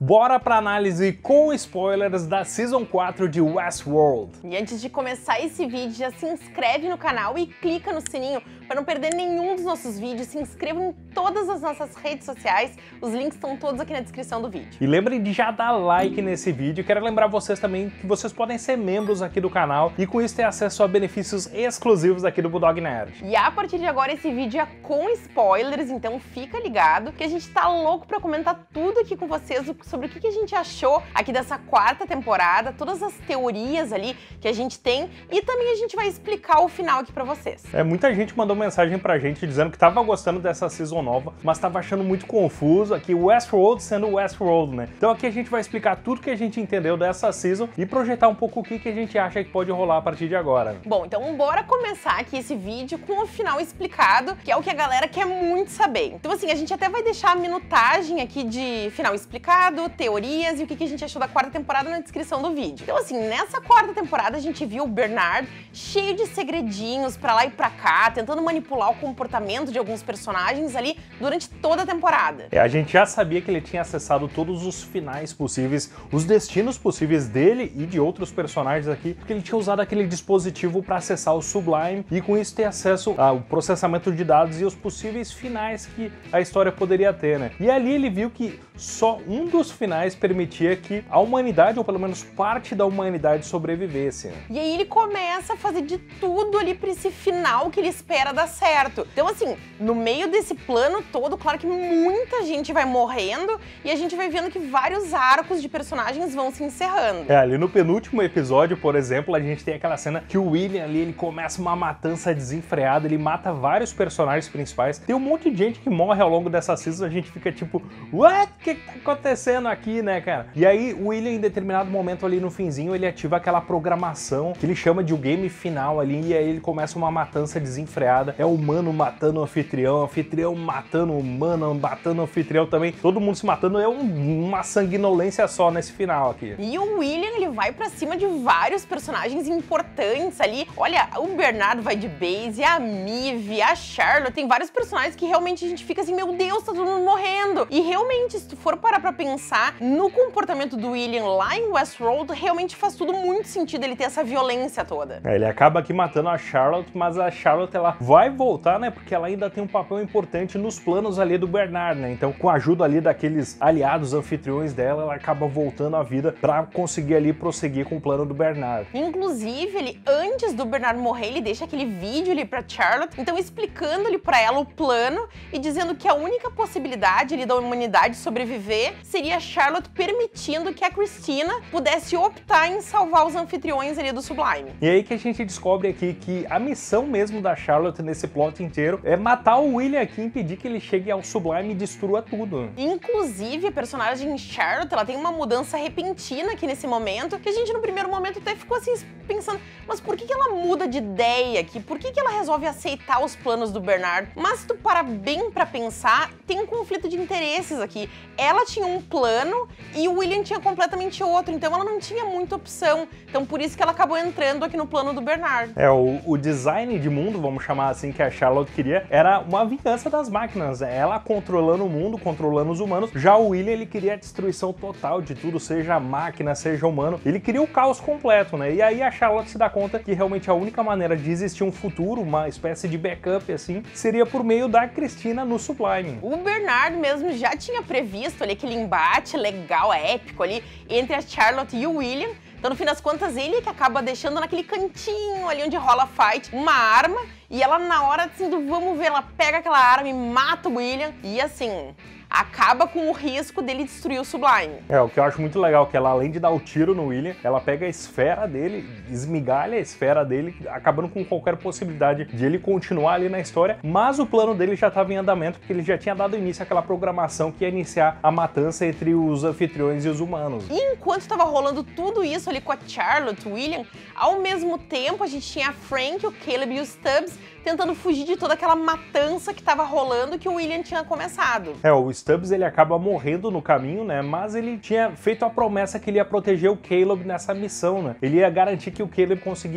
Bora pra análise com spoilers da Season 4 de Westworld. E antes de começar esse vídeo, já se inscreve no canal e clica no sininho para não perder nenhum dos nossos vídeos. Se inscreva em todas as nossas redes sociais, os links estão todos aqui na descrição do vídeo. E lembrem de já dar like nesse vídeo. Quero lembrar vocês também que vocês podem ser membros aqui do canal e com isso ter acesso a benefícios exclusivos aqui do Bulldog Nerd. E a partir de agora esse vídeo é com spoilers, então fica ligado que a gente tá louco para comentar tudo aqui com vocês sobre o que a gente achou aqui dessa quarta temporada, todas as teorias ali que a gente tem e também a gente vai explicar o final aqui pra vocês. Muita gente mandou mensagem pra gente dizendo que tava gostando dessa season nova, mas tava achando muito confuso aqui Westworld sendo Westworld, né? Então aqui a gente vai explicar tudo que a gente entendeu dessa season e projetar um pouco o que a gente acha que pode rolar a partir de agora. Bom, então bora começar aqui esse vídeo com o final explicado, que é o que a galera quer muito saber. Então assim, a gente até vai deixar a minutagem aqui de final explicado, teorias e o que a gente achou da quarta temporada na descrição do vídeo. Então assim, nessa quarta temporada a gente viu o Bernard cheio de segredinhos pra lá e pra cá, tentando manipular o comportamento de alguns personagens ali durante toda a temporada. A gente já sabia que ele tinha acessado todos os finais possíveis, os destinos possíveis dele e de outros personagens aqui, porque ele tinha usado aquele dispositivo para acessar o Sublime e com isso ter acesso ao processamento de dados e os possíveis finais que a história poderia ter, né? E ali ele viu que só um dos finais permitia que a humanidade, ou pelo menos parte da humanidade, sobrevivesse. E aí ele começa a fazer de tudo ali pra esse final que ele espera dar certo. Então assim, no meio desse plano todo, claro que muita gente vai morrendo e a gente vai vendo que vários arcos de personagens vão se encerrando. Ali no penúltimo episódio, por exemplo, a gente tem aquela cena que o William ali, ele começa uma matança desenfreada, ele mata vários personagens principais. Tem um monte de gente que morre ao longo dessa season, a gente fica tipo, what? O que tá acontecendo aqui, né, cara? E aí o William, em determinado momento ali no finzinho, ele ativa aquela programação que ele chama de o game final ali, e aí ele começa uma matança desenfreada. É o humano matando o anfitrião matando o humano, matando o anfitrião também. Todo mundo se matando, é uma sanguinolência só nesse final aqui. E o William, ele vai pra cima de vários personagens importantes ali. Olha, o Bernardo vai de base, a Maeve, a Charlotte, tem vários personagens que realmente a gente fica assim, meu Deus, tá todo mundo morrendo. E realmente, se tu for parar pra pensar no comportamento do William lá em Westworld, realmente faz tudo muito sentido ele ter essa violência toda. Ele acaba aqui matando a Charlotte, mas a Charlotte, ela vai voltar, né, porque ela ainda tem um papel importante nos planos ali do Bernard, né, então com a ajuda ali daqueles aliados anfitriões dela, ela acaba voltando à vida pra conseguir ali prosseguir com o plano do Bernard. Inclusive, ele, antes do Bernard morrer, ele deixa aquele vídeo ali pra Charlotte, então explicando ali pra ela o plano e dizendo que a única possibilidade ali da humanidade sobreviver seria a Charlotte permitindo que a Christina pudesse optar em salvar os anfitriões ali do Sublime. E aí que a gente descobre aqui que a missão mesmo da Charlotte nesse plot inteiro é matar o William aqui e impedir que ele chegue ao Sublime e destrua tudo. Inclusive, a personagem Charlotte, ela tem uma mudança repentina aqui nesse momento, que a gente no primeiro momento até ficou assim pensando, mas por que ela muda de ideia aqui? Por que ela resolve aceitar os planos do Bernard? Mas se tu parar bem pra pensar, tem um conflito de interesses aqui. Ela tinha um plano e o William tinha completamente outro, então ela não tinha muita opção. Então por isso que ela acabou entrando aqui no plano do Bernard. O design de mundo, vamos chamar assim, que a Charlotte queria, era uma vingança das máquinas. Ela controlando o mundo, controlando os humanos. Já o William, ele queria a destruição total de tudo, seja máquina, seja humano. Ele queria o caos completo, né? E aí a Charlotte se dá conta que realmente a única maneira de existir um futuro, uma espécie de backup assim, seria por meio da Christina no Sublime. O Bernard mesmo já tinha previsto ali aquele embate legal, épico ali, entre a Charlotte e o William. Então, no fim das contas, ele que acaba deixando naquele cantinho ali onde rola fight uma arma e ela, na hora assim do vamos ver, ela pega aquela arma e mata o William e assim, acaba com o risco dele destruir o Sublime. O que eu acho muito legal, que ela, além de dar o tiro no William, ela pega a esfera dele, esmigalha a esfera dele, acabando com qualquer possibilidade de ele continuar ali na história, mas o plano dele já estava em andamento, porque ele já tinha dado início àquela programação que ia iniciar a matança entre os anfitriões e os humanos. E enquanto estava rolando tudo isso ali com a Charlotte, o William, ao mesmo tempo a gente tinha a Frank, o Caleb e o Stubbs tentando fugir de toda aquela matança que estava rolando que o William tinha começado. O Stubbs, ele acaba morrendo no caminho, né? Mas ele tinha feito a promessa que ele ia proteger o Caleb nessa missão, né? Ele ia garantir que o Caleb conseguisse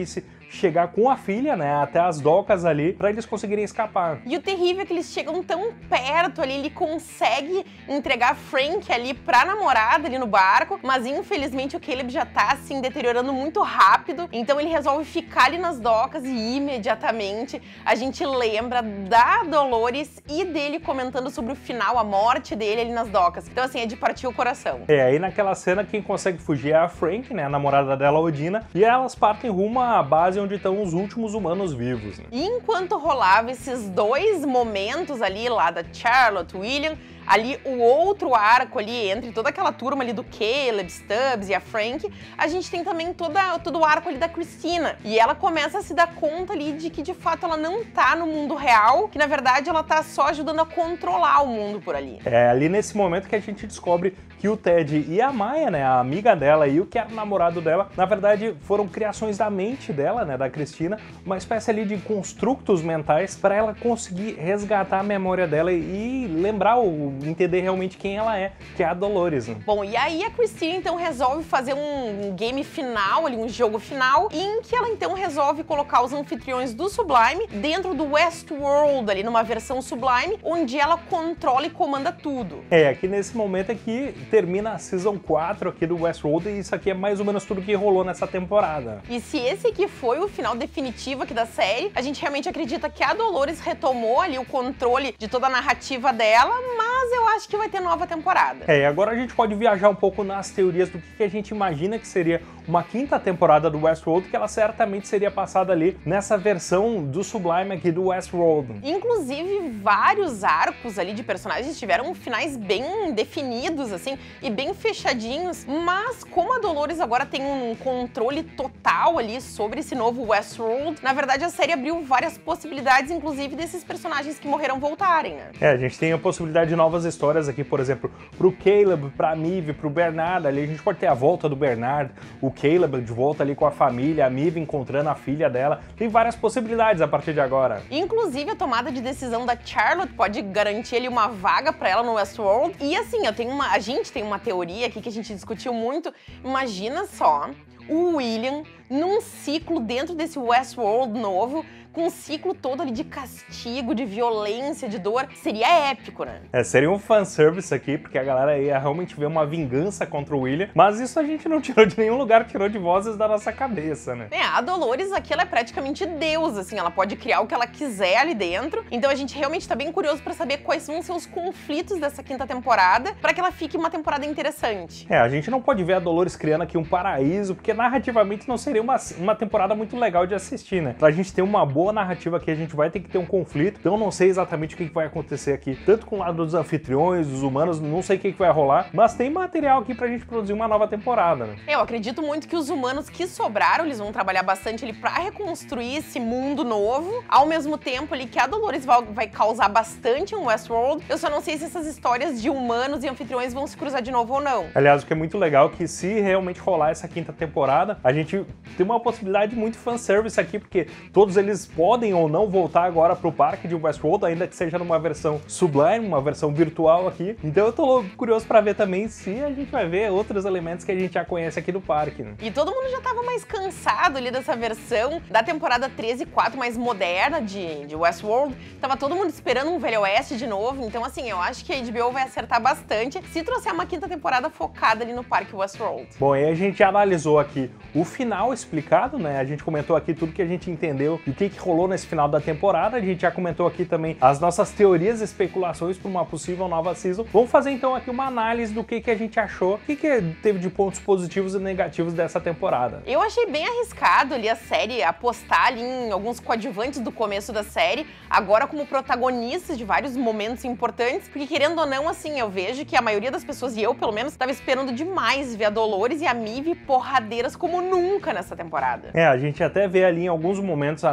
chegar com a filha, né, até as docas ali, pra eles conseguirem escapar. E o terrível é que eles chegam tão perto ali, ele consegue entregar Frank ali pra namorada ali no barco, mas infelizmente o Caleb já tá assim deteriorando muito rápido, então ele resolve ficar ali nas docas e imediatamente a gente lembra da Dolores e dele comentando sobre o final, a morte dele ali nas docas. Então assim, é de partir o coração. Aí naquela cena quem consegue fugir é a Frank, né, a namorada dela, Odina, e elas partem rumo à base onde estão os últimos humanos vivos, né? E enquanto rolava esses dois momentos ali, lá da Charlotte, William, ali o outro arco ali, entre toda aquela turma ali do Caleb, Stubbs e a Frank, a gente tem também todo o arco ali da Christina. E ela começa a se dar conta ali de que, de fato, ela não tá no mundo real, que, na verdade, ela tá só ajudando a controlar o mundo por ali. É ali nesse momento que a gente descobre que o Ted e a Maya, né, a amiga dela e o que era o namorado dela, na verdade, foram criações da mente dela, né, da Christina, uma espécie ali de construtos mentais para ela conseguir resgatar a memória dela e lembrar entender realmente quem ela é, que é a Dolores, né? Bom, e aí a Christine então resolve fazer um game final, ali, um jogo final, em que ela então resolve colocar os anfitriões do Sublime dentro do Westworld, ali numa versão Sublime, onde ela controla e comanda tudo. Aqui nesse momento é que termina a Season 4 aqui do Westworld e isso aqui é mais ou menos tudo que rolou nessa temporada. E se esse aqui foi o final definitivo aqui da série, a gente realmente acredita que a Dolores retomou ali o controle de toda a narrativa dela, mas eu acho que vai ter nova temporada. E agora a gente pode viajar um pouco nas teorias do que a gente imagina que seria uma quinta temporada do Westworld, que ela certamente seria passada ali nessa versão do Sublime aqui do Westworld. Inclusive, vários arcos ali de personagens tiveram finais bem definidos, assim, e bem fechadinhos, mas como a Dolores agora tem um controle total ali sobre esse novo Westworld, na verdade a série abriu várias possibilidades, inclusive desses personagens que morreram voltarem, né? A gente tem a possibilidade de novas histórias aqui, por exemplo, pro Caleb, pra Maeve, pro Bernard, ali a gente pode ter a volta do Bernard, o Caleb de volta ali com a família, a Maeve encontrando a filha dela, tem várias possibilidades a partir de agora. Inclusive a tomada de decisão da Charlotte pode garantir ali uma vaga pra ela no Westworld, e assim, a gente tem uma teoria aqui que a gente discutiu muito, imagina só o William num ciclo dentro desse Westworld novo, com um ciclo todo ali de castigo, de violência, de dor, seria épico, né? Seria um fanservice aqui, porque a galera ia realmente ver uma vingança contra o William, mas isso a gente não tirou de nenhum lugar, tirou de vozes da nossa cabeça, né? A Dolores aqui, ela é praticamente Deus, assim, ela pode criar o que ela quiser ali dentro, então a gente realmente tá bem curioso pra saber quais vão ser os conflitos dessa quinta temporada, pra que ela fique uma temporada interessante. A gente não pode ver a Dolores criando aqui um paraíso, porque narrativamente não seria uma temporada muito legal de assistir, né? Pra gente ter uma boa narrativa aqui, a gente vai ter que ter um conflito, então eu não sei exatamente o que vai acontecer aqui, tanto com o lado dos anfitriões, dos humanos, não sei o que vai rolar, mas tem material aqui pra gente produzir uma nova temporada, né? Eu acredito muito que os humanos que sobraram, eles vão trabalhar bastante ali pra reconstruir esse mundo novo, ao mesmo tempo ali que a Dolores vai causar bastante em Westworld. Eu só não sei se essas histórias de humanos e anfitriões vão se cruzar de novo ou não. Aliás, o que é muito legal é que se realmente rolar essa quinta temporada, a gente tem uma possibilidade muito fanservice aqui, porque todos eles podem ou não voltar agora pro parque de Westworld, ainda que seja numa versão Sublime, uma versão virtual aqui. Então eu tô curioso pra ver também se a gente vai ver outros elementos que a gente já conhece aqui do parque, né? E todo mundo já tava mais cansado ali dessa versão da temporada 13 e 4 mais moderna de Westworld. Tava todo mundo esperando um Velho Oeste de novo, então assim, eu acho que a HBO vai acertar bastante se trouxer uma quinta temporada focada ali no parque Westworld. Bom, aí a gente analisou aqui o final explicado, né? A gente comentou aqui tudo que a gente entendeu e o que rolou nesse final da temporada. A gente já comentou aqui também as nossas teorias e especulações para uma possível nova season. Vamos fazer então aqui uma análise do que a gente achou, o que teve de pontos positivos e negativos dessa temporada. Eu achei bem arriscado ali a série apostar ali em alguns coadjuvantes do começo da série, agora como protagonistas de vários momentos importantes, porque querendo ou não, assim, eu vejo que a maioria das pessoas, e eu pelo menos, tava esperando demais ver a Dolores e a Maeve porradeiras como nunca nessa temporada. A gente até vê ali em alguns momentos a Maeve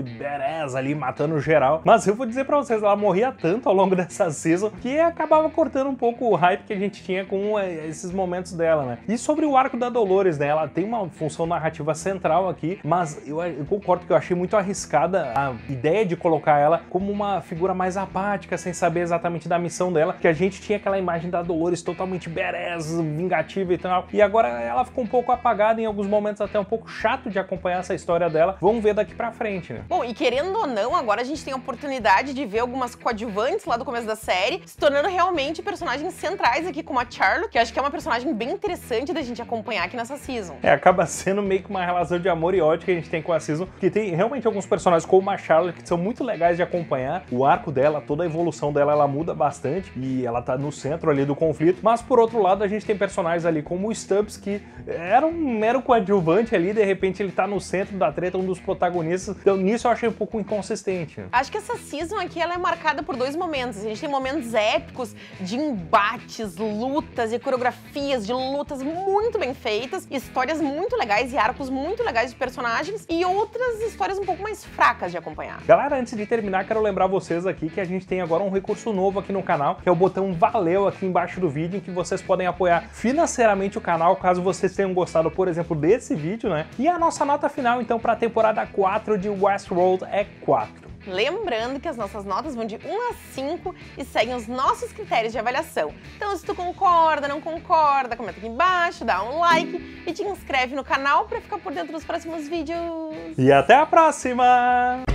badass ali, matando geral. Mas eu vou dizer pra vocês, ela morria tanto ao longo dessa season que acabava cortando um pouco o hype que a gente tinha com esses momentos dela, né? E sobre o arco da Dolores, né? Ela tem uma função narrativa central aqui, mas eu concordo que eu achei muito arriscada a ideia de colocar ela como uma figura mais apática, sem saber exatamente da missão dela, que a gente tinha aquela imagem da Dolores totalmente badass, vingativa e tal, e agora ela ficou um pouco apagada, em alguns momentos até um pouco chato de acompanhar essa história dela. Vamos ver daqui pra frente, né? Bom, e querendo ou não, agora a gente tem a oportunidade de ver algumas coadjuvantes lá do começo da série, se tornando realmente personagens centrais aqui, como a Charlotte, que acho que é uma personagem bem interessante da gente acompanhar aqui nessa season. Acaba sendo meio que uma relação de amor e ódio que a gente tem com a season, que tem realmente alguns personagens como a Charlotte que são muito legais de acompanhar. O arco dela, toda a evolução dela, ela muda bastante e ela tá no centro ali do conflito. Mas por outro lado, a gente tem personagens ali como o Stubbs, que era um mero coadjuvante ali, de repente ele tá no centro da treta, um dos protagonistas. Então nisso eu achei um pouco inconsistente. Acho que essa season aqui ela é marcada por dois momentos. A gente tem momentos épicos de embates, lutas e coreografias de lutas muito bem feitas, histórias muito legais e arcos muito legais de personagens, e outras histórias um pouco mais fracas de acompanhar. Galera, antes de terminar, quero lembrar vocês aqui que a gente tem agora um recurso novo aqui no canal, que é o botão Valeu aqui embaixo do vídeo, em que vocês podem apoiar financeiramente o canal, caso vocês tenham gostado, por exemplo, desse vídeo, né? E a nossa nota final, então, para a temporada 4 de Westworld é 4. Lembrando que as nossas notas vão de 1 a 5 e seguem os nossos critérios de avaliação. Então, se tu concorda, não concorda, comenta aqui embaixo, dá um like e te inscreve no canal para ficar por dentro dos próximos vídeos. E até a próxima!